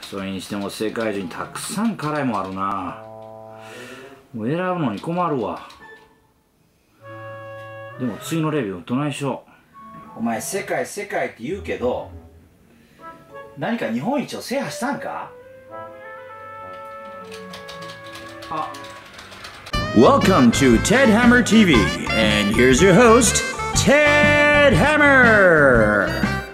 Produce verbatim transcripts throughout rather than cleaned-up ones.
それにしても世界中にたくさん辛いもんあるな。もう選ぶのに困るわ。でも次のレビューどないしよう。お前世界世界って言うけど何か日本一を制覇したんか。あ Welcome to Ted Hammer ティーブイ and here's your host Ted Hammer。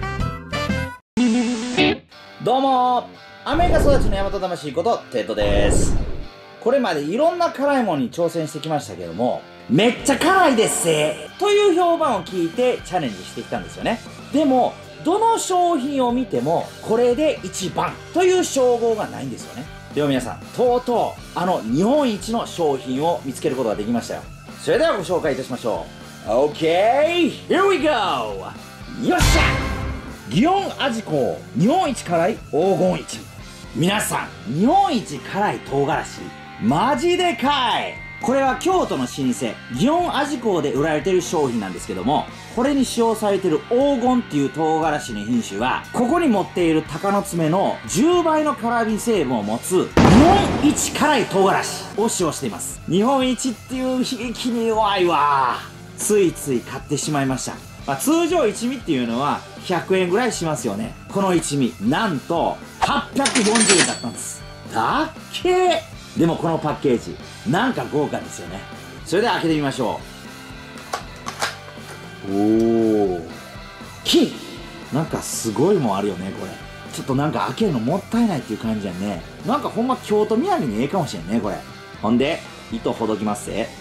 どうもアメリカ育ちの大和魂ことテッドです。これまでいろんな辛いものに挑戦してきましたけども、めっちゃ辛いですせという評判を聞いてチャレンジしてきたんですよね。でもどの商品を見てもこれで一番という称号がないんですよね。では皆さん、とうとうあの日本一の商品を見つけることができましたよ。それではご紹介いたしましょう。 OK! Here we go! よっしゃ！祇園味香日本一辛い黄金一味。皆さん、日本一辛い唐辛子マジでかい。これは京都の老舗祇園味香で売られている商品なんですけども、これに使用されている黄金っていう唐辛子の品種はここに持っている鷹の爪のじゅうばいの辛味成分を持つ日本一辛い唐辛子を使用しています。日本一っていう響きに弱いわ。ついつい買ってしまいました。まあ、通常一味っていうのはひゃくえんぐらいしますよね。この一味なんとはっぴゃくよんじゅうえんだったんです。だっけー。でもこのパッケージなんか豪華ですよね。それでは開けてみましょう。おお、金なんかすごいもんあるよね。これちょっとなんか開けるのもったいないっていう感じやね。なんかほんま京都土産にええかもしれんねこれ。ほんで糸ほどきますぜ。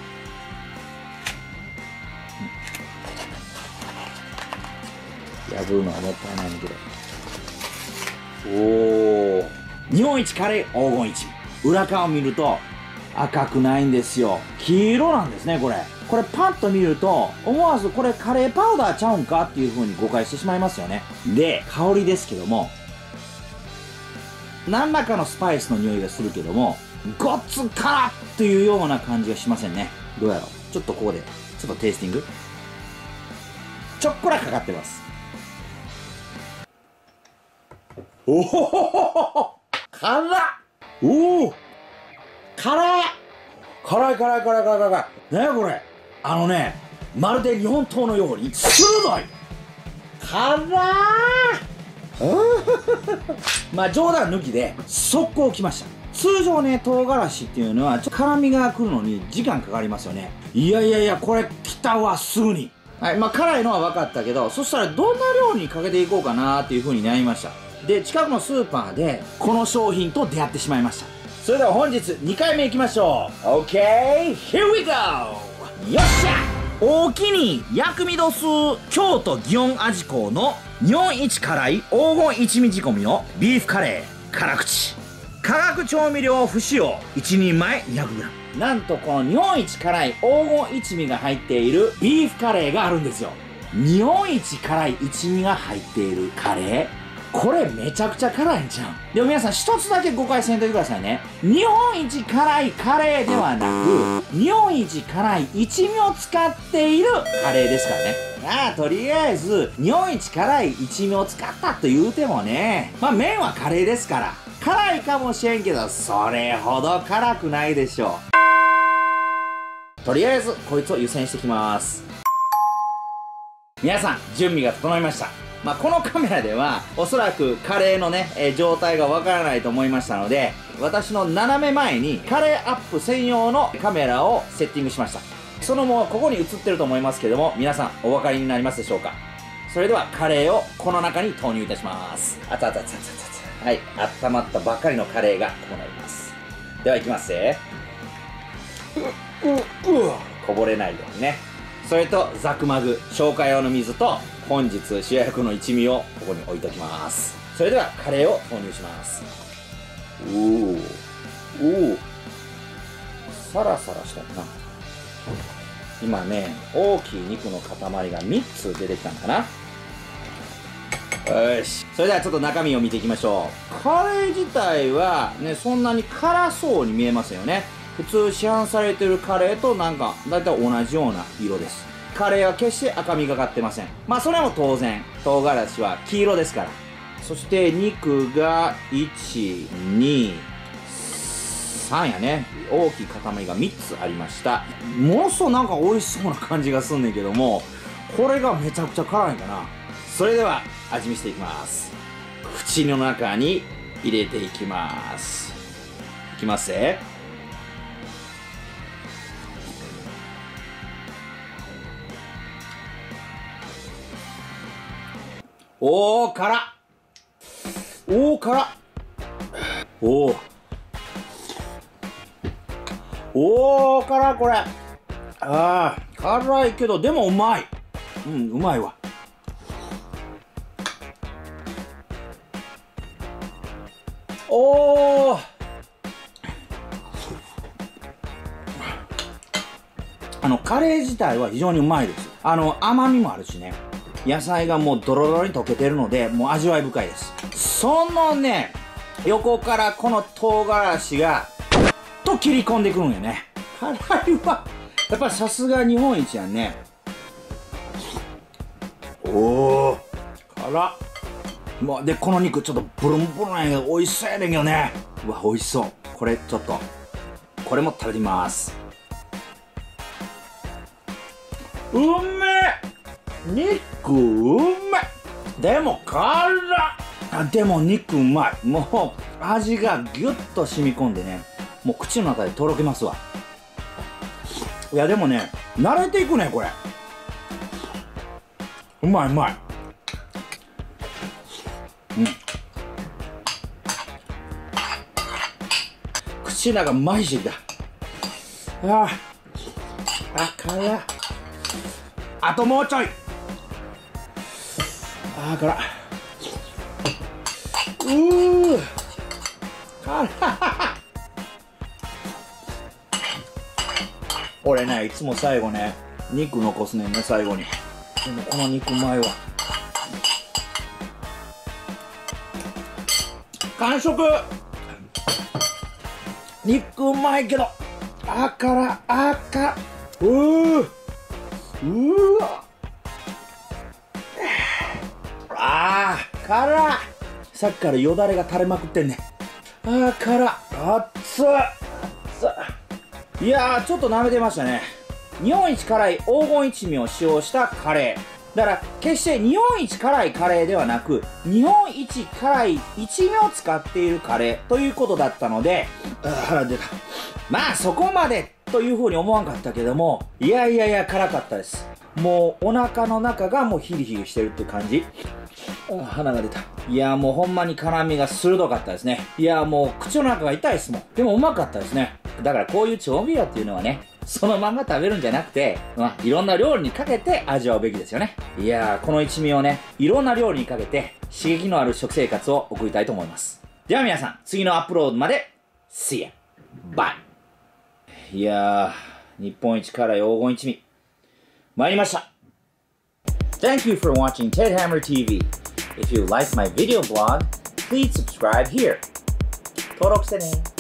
破るのはもったいないんだけど。おお、日本一辛い黄金一味。裏側を見ると赤くないんですよ。黄色なんですね。これこれパッと見ると思わずこれカレーパウダーちゃうんかっていう風に誤解してしまいますよね。で香りですけども、何らかのスパイスの匂いがするけどもごっつ辛っというような感じがしませんね。どうやろう。ちょっとここでちょっとテイスティング。ちょっこらかかってます。おほほほほ辛っ。おお辛い辛い辛い辛い辛い辛い。何やこれ。あのね、まるで日本刀のように鋭い辛いまあ冗談抜きで速攻きました。通常ね、唐辛子っていうのはちょっと辛みが来るのに時間かかりますよね。いやいやいや、これ来たわすぐに。はい、まあ辛いのは分かったけど、そしたらどんな量にかけていこうかなっていう風に悩みました。で近くのスーパーでこの商品と出会ってしまいました。それでは本日にかいめいきましょう。 OK! Here we go! よっしゃ。おおきに薬味度数京都祇園味香の日本一辛い黄金一味仕込みのビーフカレー辛口。化学調味料不使用いちにんまえ にひゃくグラム。 なんとこの日本一辛い黄金一味が入っているビーフカレーがあるんですよ。日本一辛い一味が入っているカレー、これめちゃくちゃ辛いんちゃう。でも皆さん一つだけ誤解せんといてくださいね。日本一辛いカレーではなく日本一辛い一味を使っているカレーですからね。ああ、とりあえず日本一辛い一味を使ったと言うてもね、まあ麺はカレーですから辛いかもしれんけどそれほど辛くないでしょう。とりあえずこいつを湯煎してきます。皆さん準備が整いました。まあこのカメラではおそらくカレーのね、えー、状態がわからないと思いましたので、私の斜め前にカレーアップ専用のカメラをセッティングしました。そのもここに映ってると思いますけども、皆さんお分かりになりますでしょうか。それではカレーをこの中に投入いたします。あたあたあたあた。はい、温まったばっかりのカレーがこうなります。ではいきますね。うううこぼれないようにね。それとザクマグ消化用の水と本日主役の一味をここに置いておきます。それではカレーを投入します。おおおお、サラサラしたな。今ね、大きい肉の塊がみっつ出てきたのかな。よし、それではちょっと中身を見ていきましょう。カレー自体はね、そんなに辛そうに見えますよね。普通市販されてるカレーとなんかだいたい同じような色です。カレーは決して赤みがかってません。まあそれも当然唐辛子は黄色ですからそして肉がいち、に、さんやね。大きい塊がみっつありました。ものすごいなんか美味しそうな感じがすんねんけども、これがめちゃくちゃ辛いんかな。それでは味見していきます。口の中に入れていきます。いきますね。おー、辛っ。おー、辛っ。おー。おー、辛い、これ。ああ、辛いけど、でもうまい。うん、うまいわ。おー。あの、カレー自体は非常にうまいです。あの、甘みもあるしね。野菜がもうドロドロに溶けてるので、もう味わい深いです。そのね、横からこの唐辛子が、と切り込んでくるんよね。辛いわ。やっぱりさすが日本一やんね。おー、辛っ。もう、で、この肉ちょっとブルンブルンやけど、美味しそうやねんけどね。うわ、美味しそう。これちょっと、これも食べてみます。うめえ。肉うまい。でも辛っ。でも肉うまい。もう味がギュッと染み込んでね、もう口の中でとろけますわ。いやでもね、慣れていくねこれ。うまいうまい。うん。口の中マジできた。ああ、あ、辛っ。あともうちょい。あー辛っ。うー辛っ。俺ね、いつも最後ね、肉残すねんね、最後に。でもこの肉うまいわ。完食。肉うまいけど、あからあかうーうわあー辛っ。さっきからよだれが垂れまくってんね。あー辛っ。熱っ熱っ。いやーちょっと舐めてましたね。日本一辛い黄金一味を使用したカレーだから、決して日本一辛いカレーではなく、日本一辛い一味を使っているカレーということだったので、あー腹出た。まあそこまでというふうに思わんかったけども、いやいやいや辛かったです。もうお腹の中がもうヒリヒリしてるって感じ。あ、鼻が出た。いやもうほんまに辛みが鋭かったですね。いやもう口の中が痛いですもん。でもうまかったですね。だからこういう調味料っていうのはね、そのまま食べるんじゃなくて、まあ、いろんな料理にかけて味わうべきですよね。いやーこの一味をね、いろんな料理にかけて刺激のある食生活を送りたいと思います。では皆さん、次のアップロードまで See ya! Bye! いやー日本一辛い黄金一味参りました。 Thank you for watching Ted Hammer ティーブイ. If you like my video blog, please subscribe here. 登録してね。